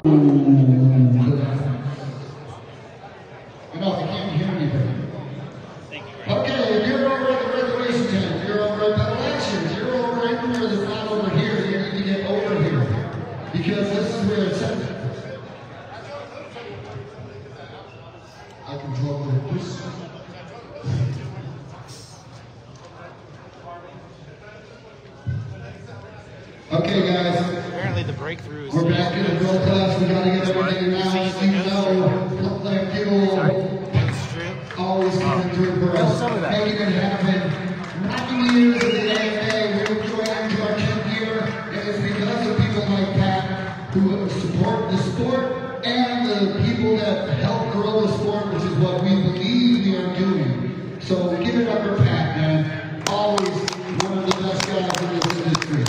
No, I can't hear anything. Okay, if you're over at the reservation tent, if you're over at the elections, you're over anywhere that's not over here, you need to get over here. Because this is where it's at. I can draw this. Okay, guys. Apparently the breakthrough is... We're back in the drill class. We gotta get everything announced. You know, like people always coming through for us, making it happen. 90 years of the AFA, we're going into our 10th year, and it's because of people like Pat who support the sport and the people that help grow the sport, which is what we believe we are doing. So give it up for Pat, man. Always one of the best guys in this industry.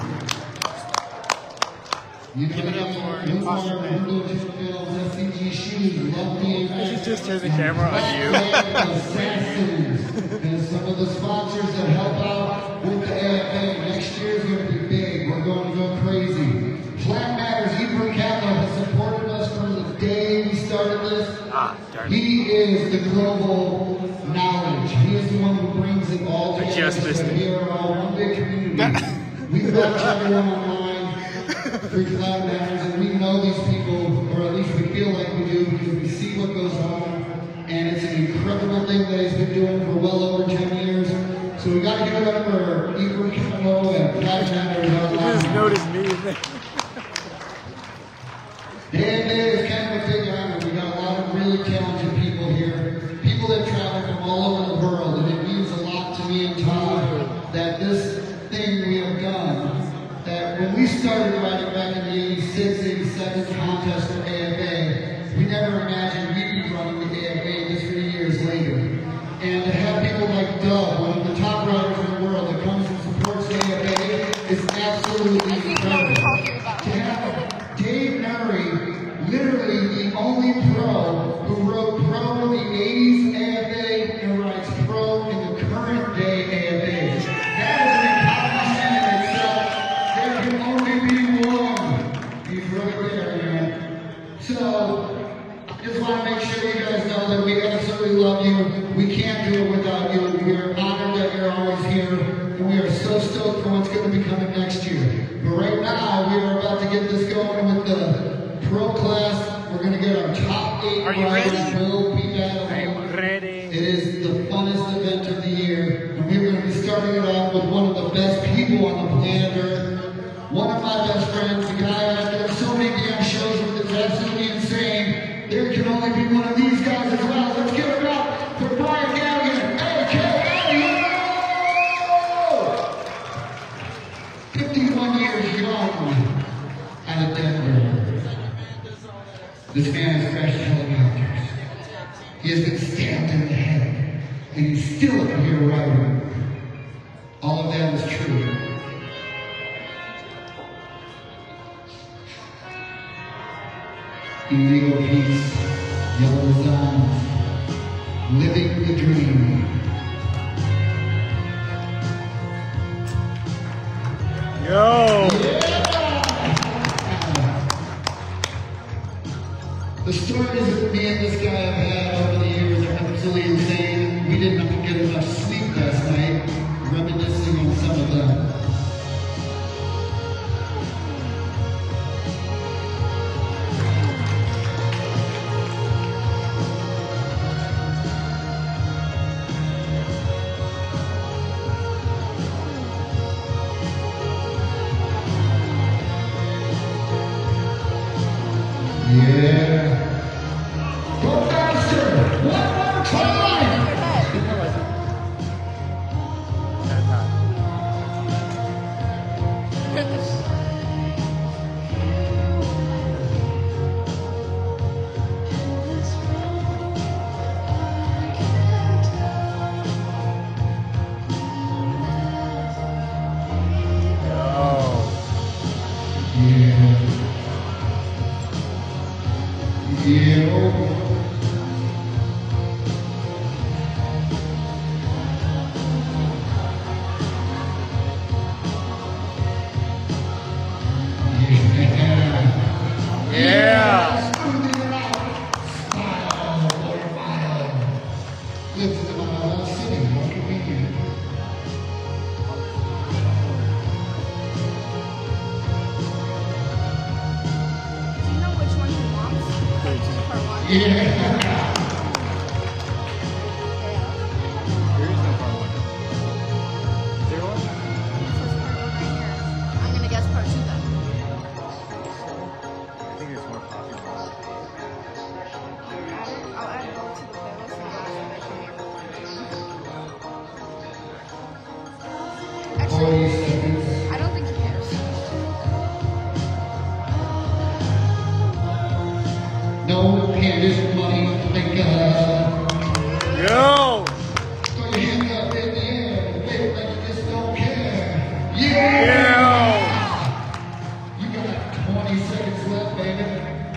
You know, She just turned the camera on you. And some of the sponsors that help out with the AFA. Next year is going to be big. We're going to go crazy. Flat Matters, Hebrew Capital has supported us from the day we started this. He is the global knowledge. He is the one who brings it all together. I just missed it. We are all one big community. We watch everyone online. Free Flat Matters, and we know these people, or at least we feel like we do, because we see what goes on, and it's an incredible thing that he's been doing for well over 10 years. So we got to give it up for Igor Kimo and Flat Matters. You just noticed me. Day is kind of a big honor. We got a lot of really talented people here, people that travel from all over the world, and it means a lot to me and Todd that this thing we have done. That when we started riding back in the 86, 87 contest for AFA, we never imagined we'd be running the AFA this many years later. And to have people like Doug, one of the top riders in the world, that comes and supports the AFA is absolutely incredible. To have Dave Murray, literally the only pro who rode pro in the 80s AFA and rides pro in the current day AFA. That is an accomplishment in itself. There can only be one. He's right there, man. So, just want to make sure you guys know that we absolutely love you. We can't do it without you. We are honored that you're always here. And we are so stoked for what's going to be coming next year. But right now, we are about to get this going with the pro class. We're going to get our top 8 riders. We'll be battling. I'm ready. It is the funnest event of the year. And we're going to be starting it off with one of the best people on the planet Earth. One of my best friends, the guy I've done so many damn shows with, it's absolutely insane. There can only be one of these guys as well. Let's give it up for Brian Galligan, a.k.a. 51 years young out of Denver. This man has crashed helicopters. He has been stabbed in the head, and he's still up here riding. All of that is true. Illegal peace, yellow designs, living the dream. Yo! Yeah! The stories that me and this guy have had over the years are absolutely insane. We did not get enough sleep last night, reminiscing on some of them. Yeah. Go faster! One more time! Yeah. Yeah. There is no part one. Is there one? This is part one right here. I'm gonna guess part two then. I think there's more popular ones. I'll add both to the playlist and watch 40 it. seconds. Actually, I don't think he cares. No handed money maker. Yo! Throw your hands up in the air. Wave like you just don't care. Yeah! Yeah! You got 20 seconds left, baby.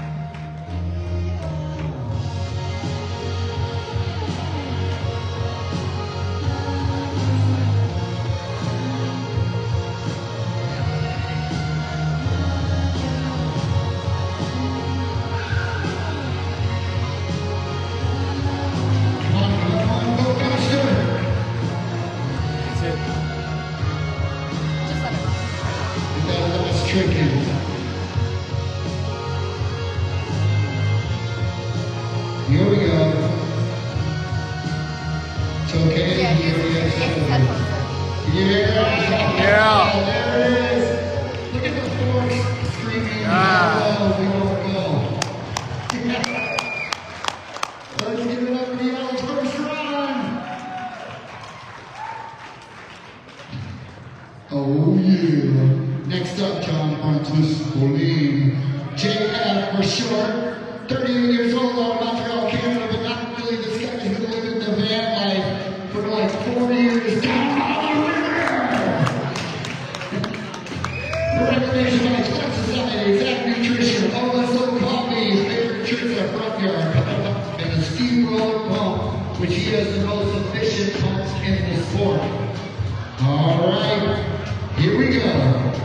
Come on, go faster. That's it. Just let it run. That's tricky. Here we go. It's okay. Yeah, Here we get his headphones in. Yeah. Yeah. There it is. Look at the force screaming. Ah. Oh, we won't go. Let's give it up for the Alex first run. Oh yeah. Next up, John Francis Pauline. JF for short. 38 years old out of Montreal, Canada, but not really this guy who's been living the van life for like 40 years. Down on the river. Recommendation by Club Society, Exact Nutrition, OSO Coffee, his favorite tricks at front yard, and a steamroller pump, which he has the most efficient pumps in the sport. All right, here we go.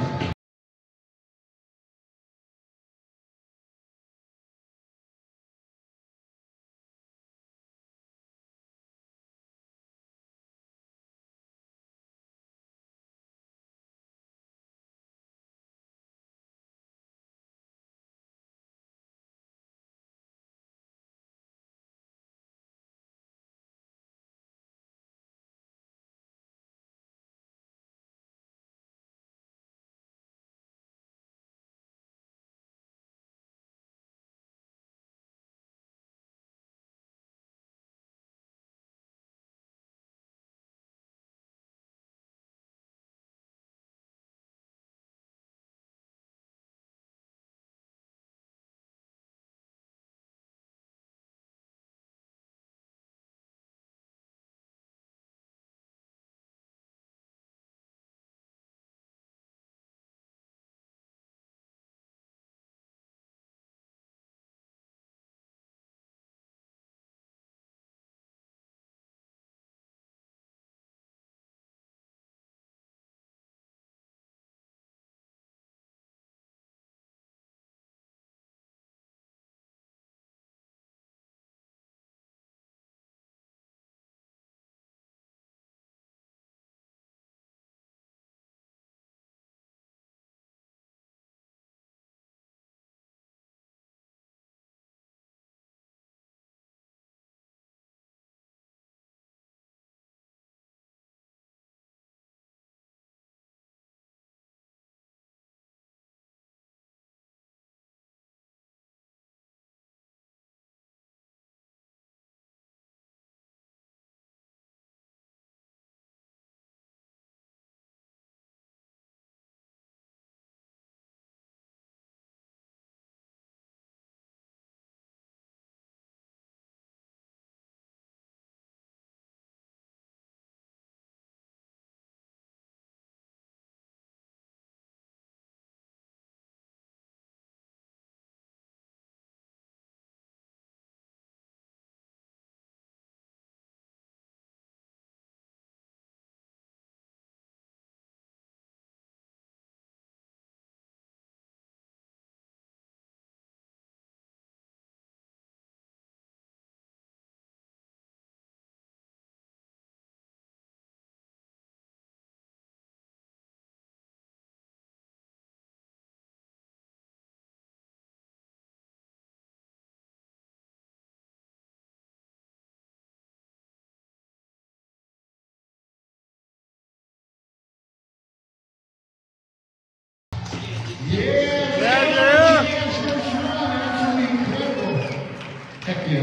you.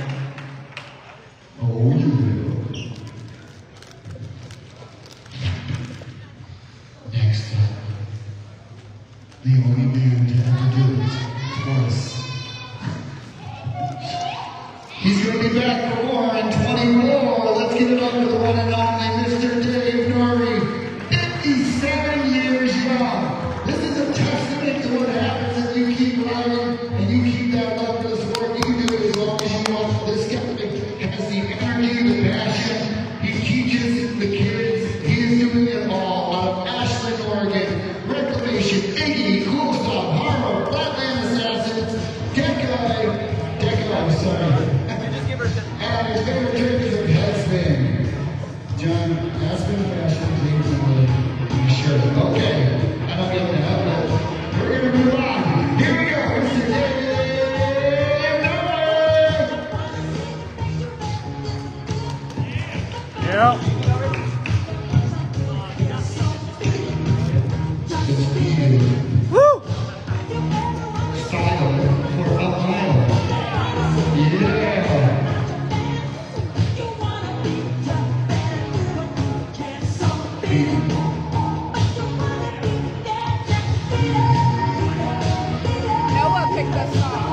Oh, you will. Next up, the only man to ever do it twice. He's going to be back for more in 20 more. Let's give it up to the one and only Mr. Dave Norrie, 57 years young. This is a testament to what happens if you keep riding and you keep that love for the sport. You can do it as long as you want. This guy has the energy, the passion. He teaches the kids. He is doing it all out of Ashland, Oregon. Reclamation, Iggy, Cool Stuff, Haro, Flatland Assassins, Deco, I'm sorry. And his favorite trick of Headspin. John, Aspen Fashion, James Emily, you sure? Okay, I don't get the hell out. We're going to move on. Here we go, Mr. Dave Norrie! Yeah. Woo! Style for a mile. Yeah! Noah picked this song.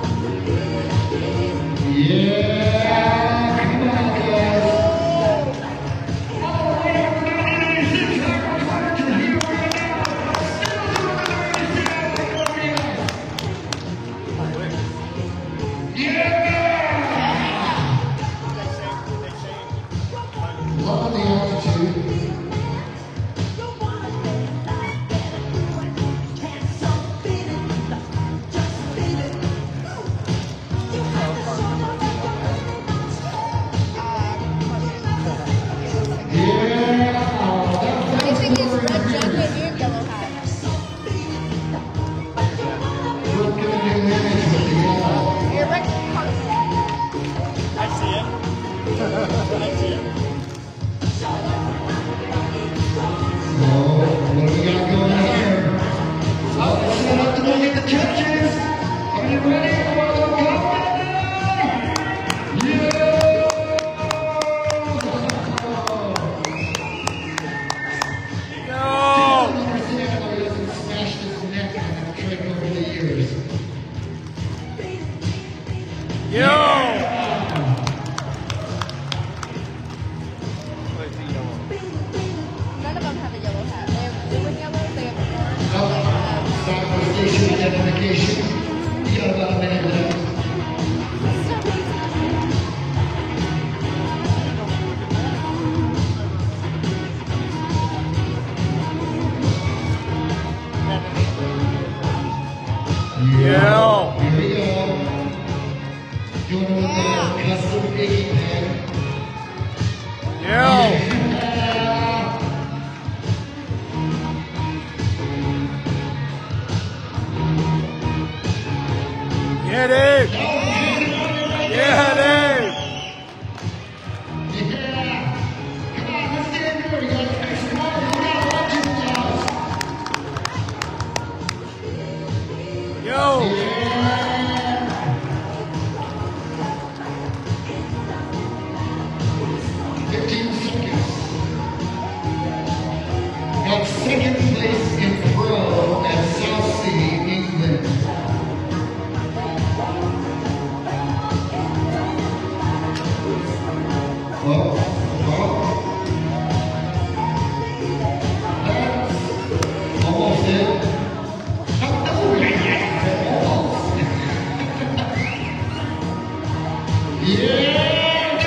Yeah! Come on, guys! Love the altitude. I think it's red jacket and yellow hat. We're gonna do damage with the yellow. You're Rick Carson. I see it. I see it. Oh, what do we got going on here? Oh, let's set up to look at the judges. Are you ready for the countdown? Yeah! Yo! I don't understand why he hasn't smashed his neck on that trick over the years. Yo! None of them have a yellow hat. They have blue and yellow, they have orange, Oh, they have... stop for station identification. You got about a minute left. Yeah. Here we go. Doing it with the custom Iggy pen. Yo! Get it! Get it! Yeah! Come on, let's get in there. We got to make some noise. We got to watch it now. Yo! Yeah! 15 seconds. Got second place in pro at Southsea, England. Oh, oh. That's almost it. Oh, yeah, almost. Yeah,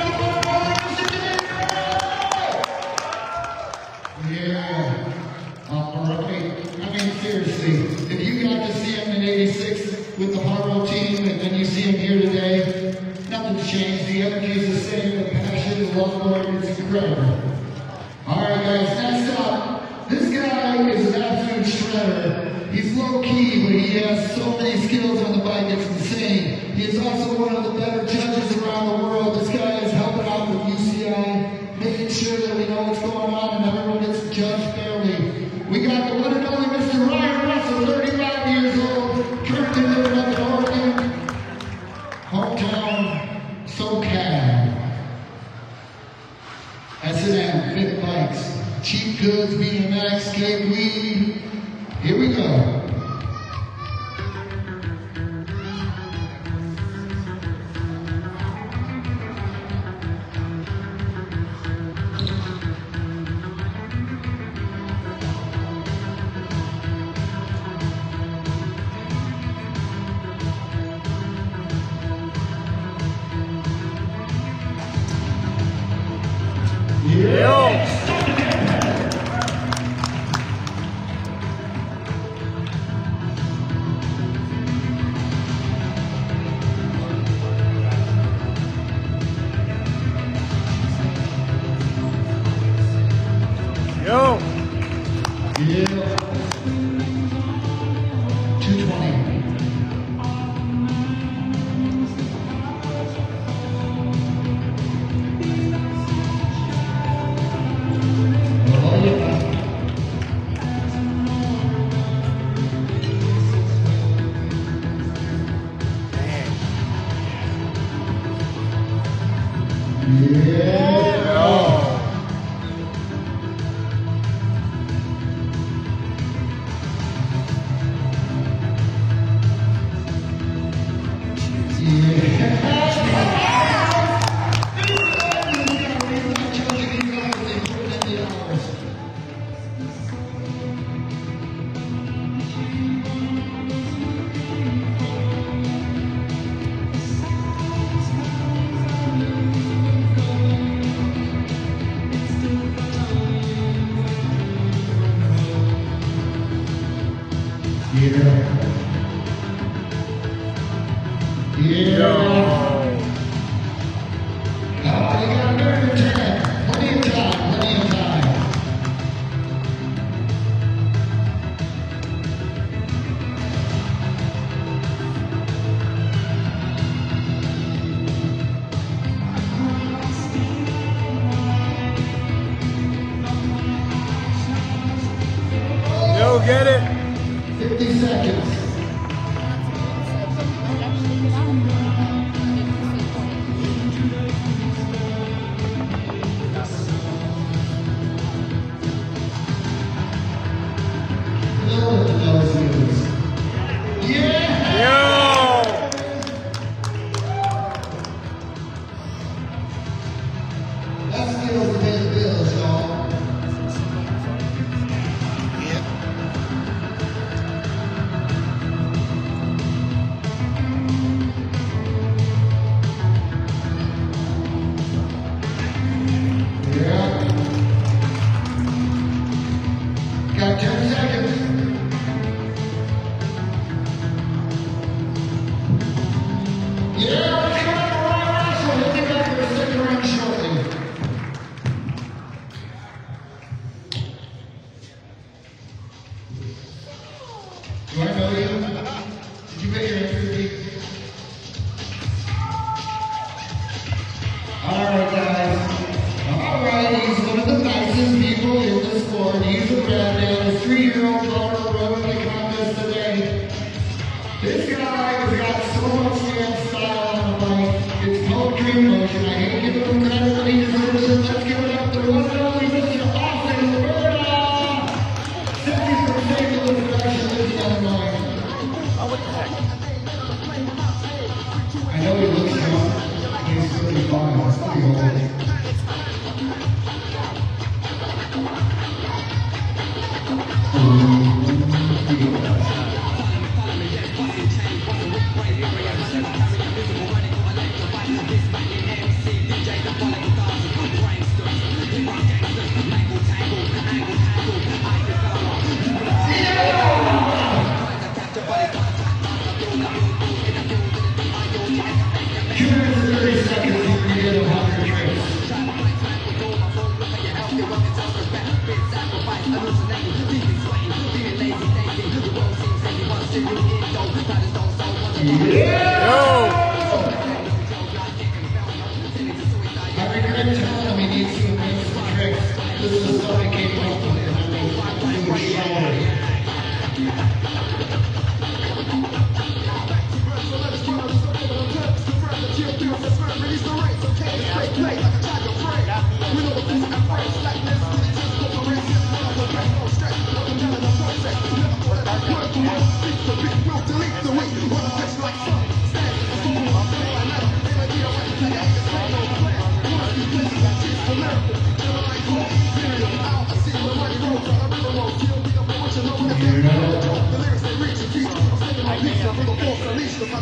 yeah. All right. I mean, seriously, if you got to see him in '86 with the Haro team, and then you see him here today, nothing's changed. The energy is the same. The passion, the love for it is incredible. All right, guys. Next up, this guy is an absolute shredder. He's low key, but he has so many skills on the bike. It's insane. He is also one of the better judges around the world. This guy is helping out with UCI, making sure that we know what's going on and everyone gets judged fairly. We got the one and only Mr. Ryan Russell, 35 years old, currently living up in Oregon. Hometown. cheap goods, BMX, skate, weed. Here we go. Yo! Yeah. 220. Oh, yeah. Yeah. Yo! Yeah. Oh, you got a minute and 10. Plenty of time, plenty of time. Yo, get it! 50 seconds. Yeah! Yo! That's the over the bills, y'all. Yeah. Got 10 seconds. Yeah, let's go to the Royal Wrestle. We'll be back for the second round shortly. Do I know you? Did you make your entry? Alright guys. Alright, he's one of the nicest people in the sport. He's a redhead, a 3-year-old daughter rode in the contest today. This guy has got so much damn style on the mic. It's poetry in motion. I hate giving him credit, but he deserves it. Let's give it up to the one and only Mr. Austin Roberta. Sexy from St. Louis, actually, Illinois. Oh, what the heck? I know he looks young. He's really fine. He's pretty old. Yo! I regret telling him he needs to make some tricks. This is the stuff I came up with, and I mean, it was showery.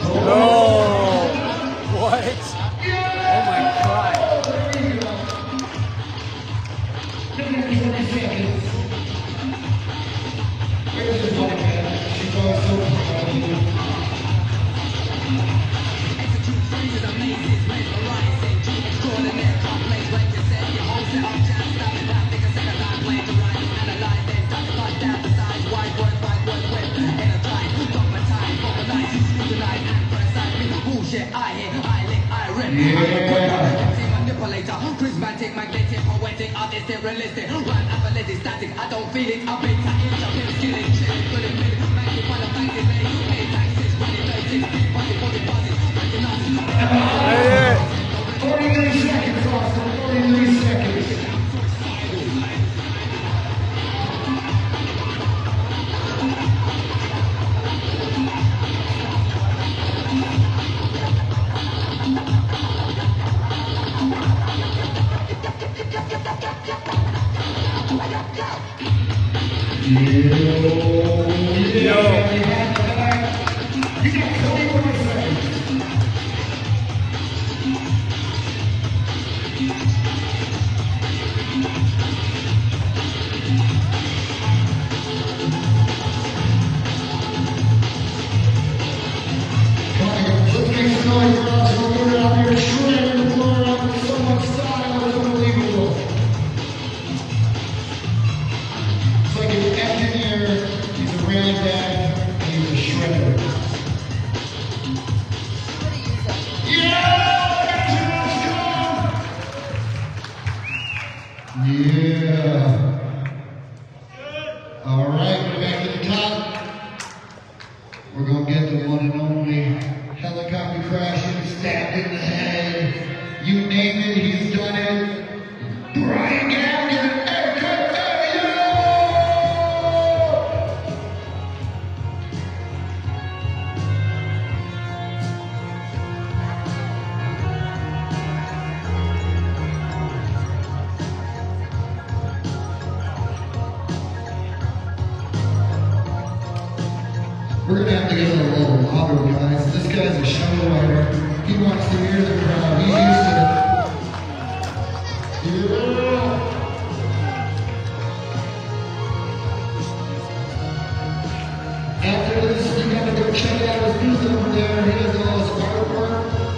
Oh, what? Oh my God. Where's his wife at? She's always so proud of you. Charismatic, magnetic, poetic, artistic, realistic, rhyme, athletic, static. I don't feel it. I've been taking, jumping, skilling, chilling, good and feeling, magnify the fact is late, pay taxes, running 36, buzzing, buzzing, buzzing, making us. 43 seconds, Austin. 43 seconds. We're gonna have to get a little louder, guys. This guy's a show writer. He wants to hear the crowd. He's used to it. After this, you gotta go check out his booth over there. He does all his artwork.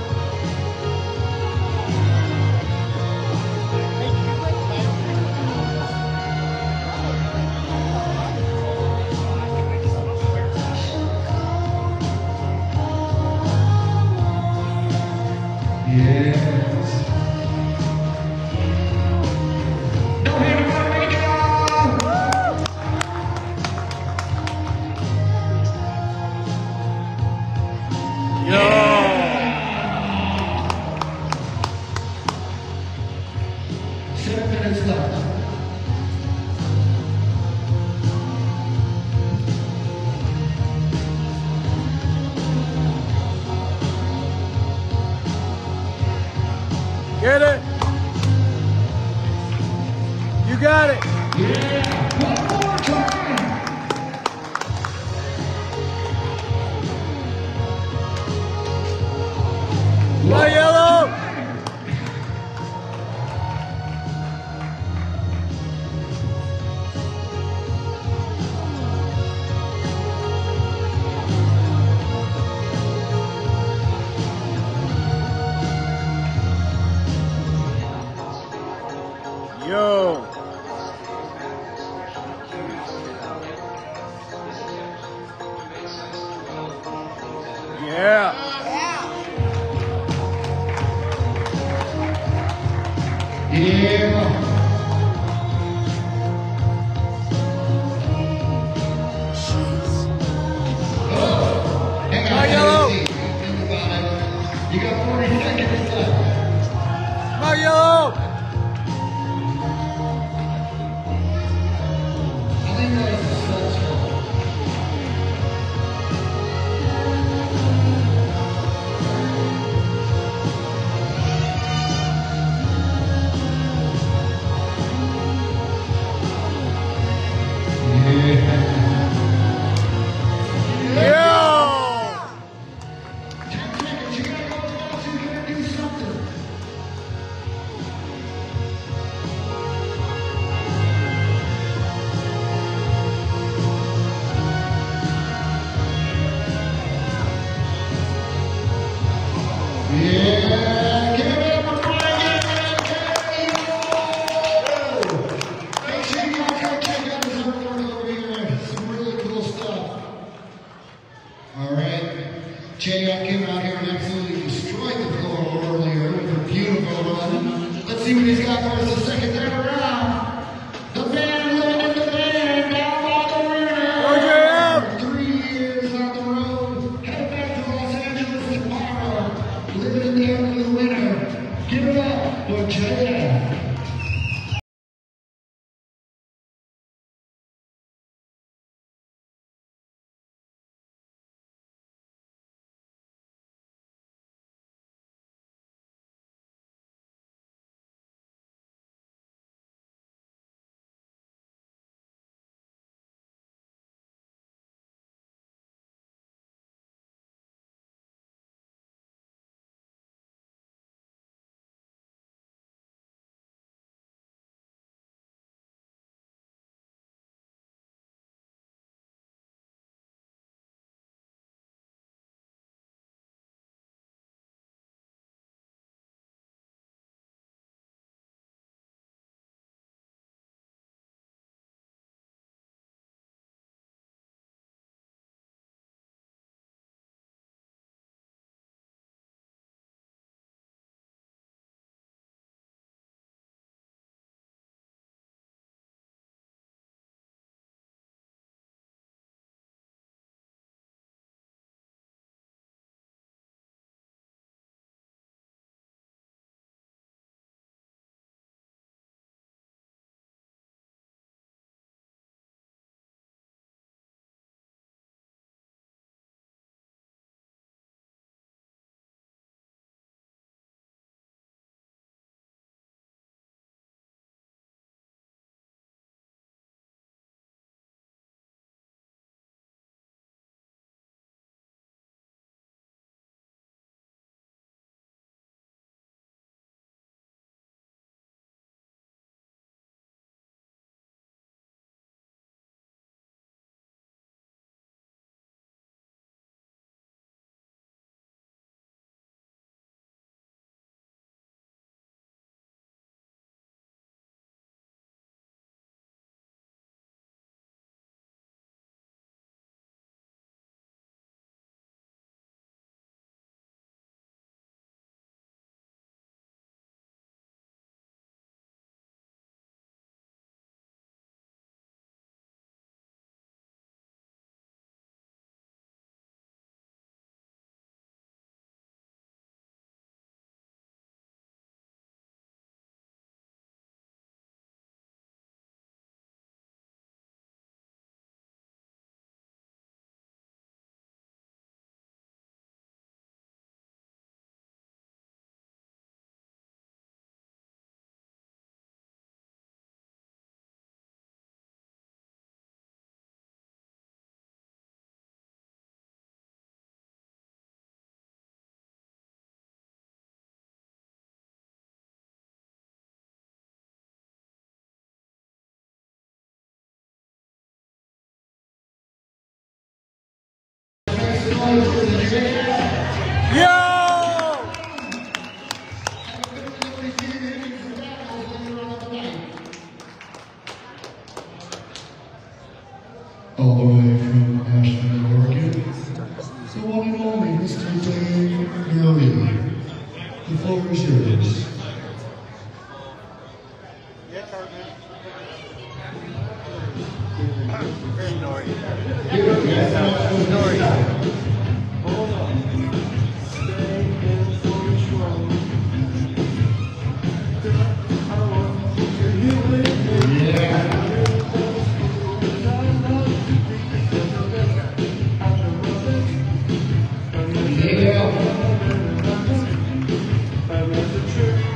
Yes. No hand to make it on. Yo. 7 minutes left. Get it. You got it. Yeah. One more time. My yellow. Yo. Yeah. Yeah. Hang on, Yellow. think about it. You got 40 seconds left. My yellow. I think that was successful. Yo. Yeah, give it up for Brian. Make sure you guys go check out his artwork over here. Some really cool stuff. All right. JF came out here and absolutely destroyed the floor earlier with a beautiful run. Let's see what he's got for us the second time around. The man living in the van down by the river. 3 years on the road. Head back to Los Angeles tomorrow. Living there in the winter. Give it up for JF. All the way from Ashland, Oregon, the one and only Mr. Dave Gurley. The floor is yours. Yeah.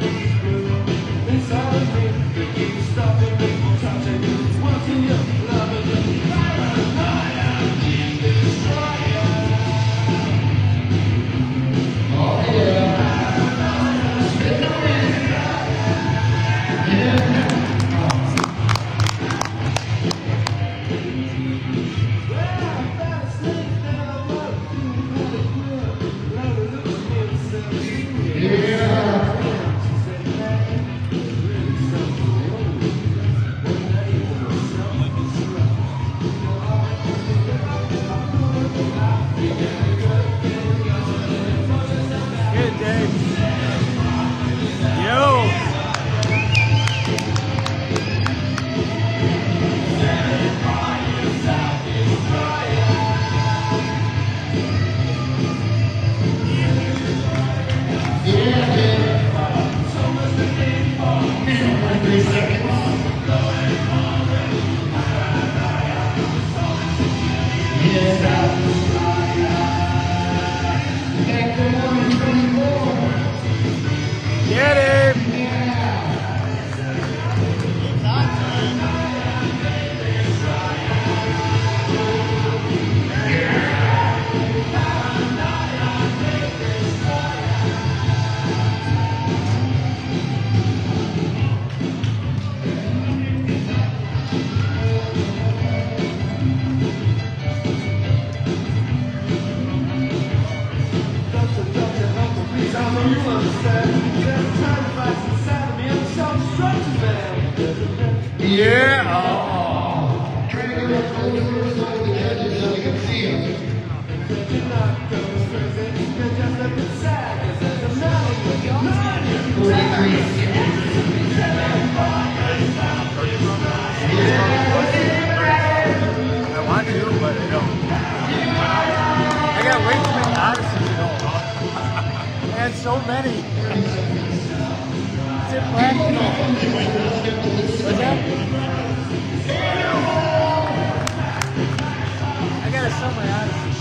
Yeah. Trying to get up closer so the judges so we can see them. I want to, but I don't. I got way too many odysseys, you know. And so many. It's impractical. What's that? I gotta sell my odysseys.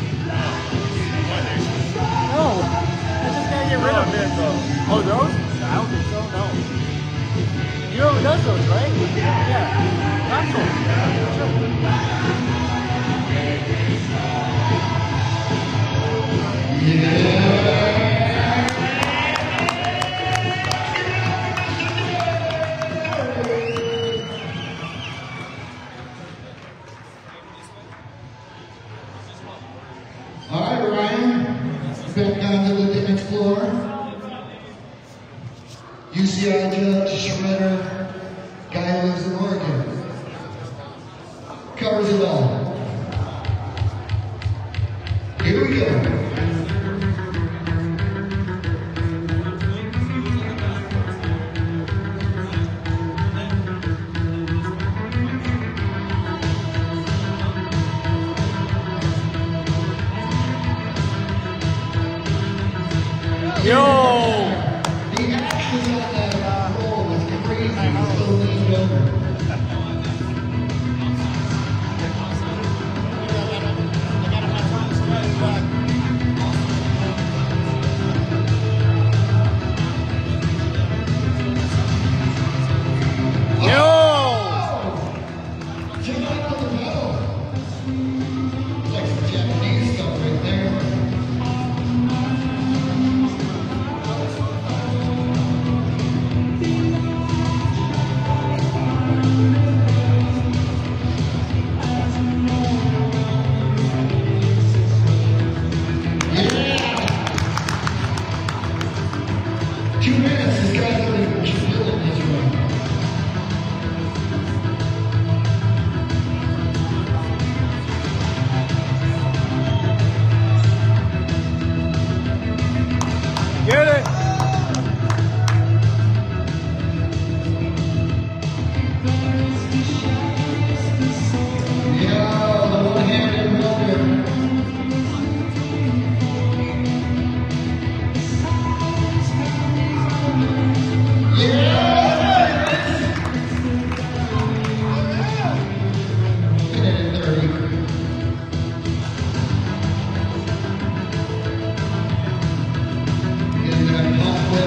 No. I just gotta get rid of it. Oh, those? I don't think so, no. You know who does those, right? Yeah. Console. Sure. All right, Ryan. Back down to the dance floor. UCI judge, shredder, guy who lives in Oregon. Covers it all. Here we go. Yo! The action on that roll was crazy. It was so leaned over. Check out the pedal. Like some Japanese stuff right there. Yeah. 2 minutes, this guy's already killing this one. Get it! Yeah, the one-handed welder. Minute and 30. Getting that pump whip.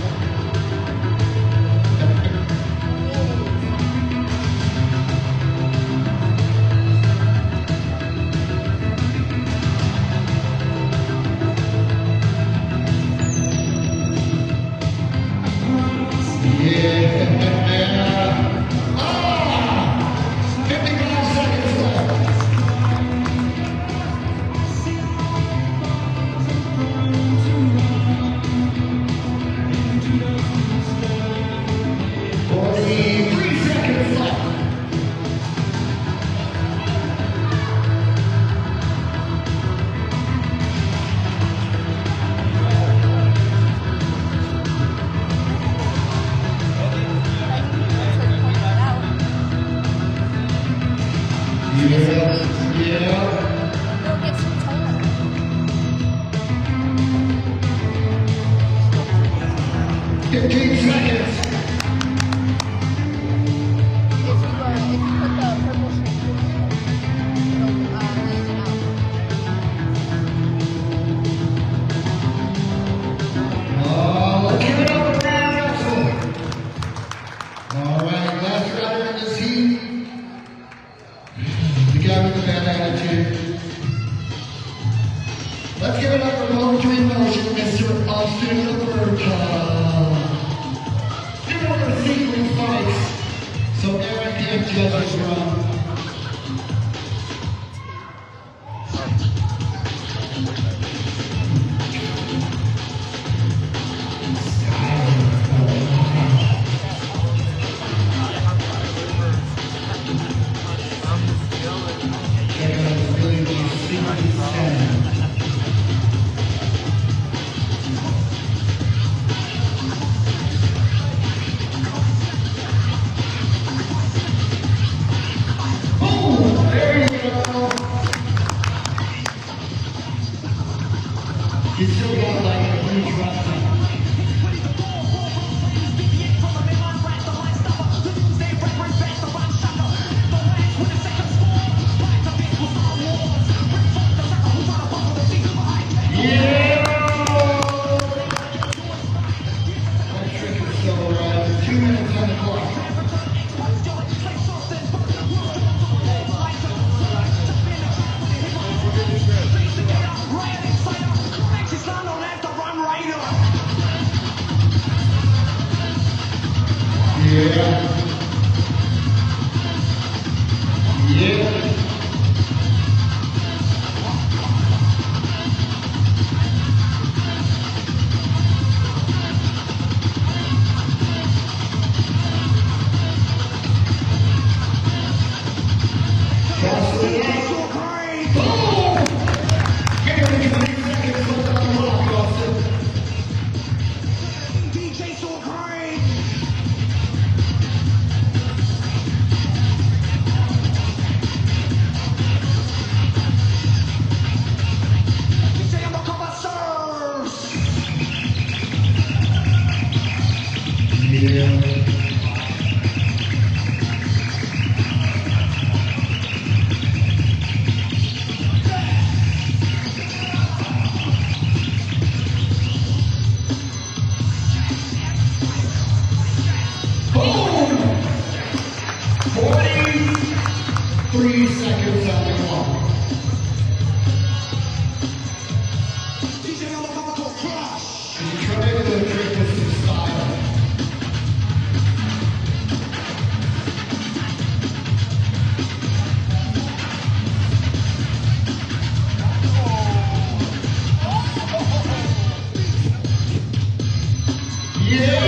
Yeah. Ah! 55 seconds left. Forty-three seconds left. Yeah. Go get some toner. 15 seconds. If you put the purple shampoo in it, it'll lean it out. Let's give it up for Ryan Russell. All right, last rider in this heat. The guy with the bad attitude. Let's give it up for Poetry in Motion, Mr. Austin Roberta. Give it up for Secret Fights. So Eric can't judge us from. Boom! 43 seconds on the clock. And you try to do a trick with some style. Yeah!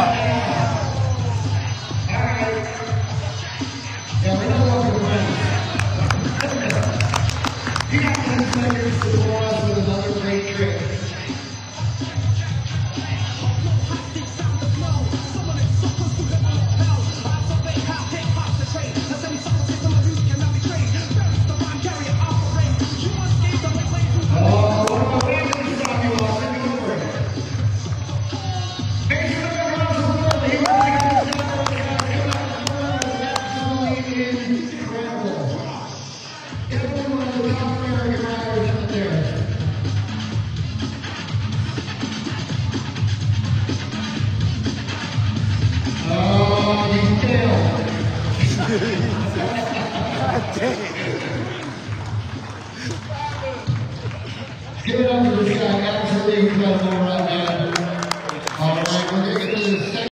Yeah, we're not looking around. He got 10 seconds to go on with another great trick. Give it up for this guy, absolutely incredible right now.